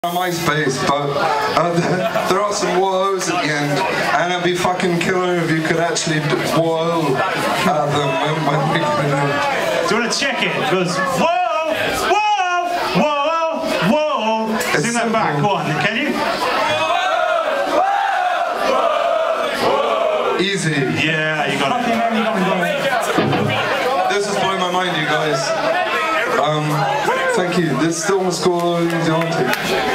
on MySpace, but there are some whoa-ohs at the end, and it'd be fucking killer if you could actually whoa at them when we can. Do you want to check it? It goes whoa, whoa, whoa, whoa. Sing that back. Go on, can you? Easy. Yeah, you got it. This is blowing my mind, you guys. Thank you. This still must go easy on to.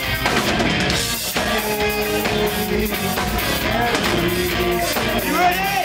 You ready?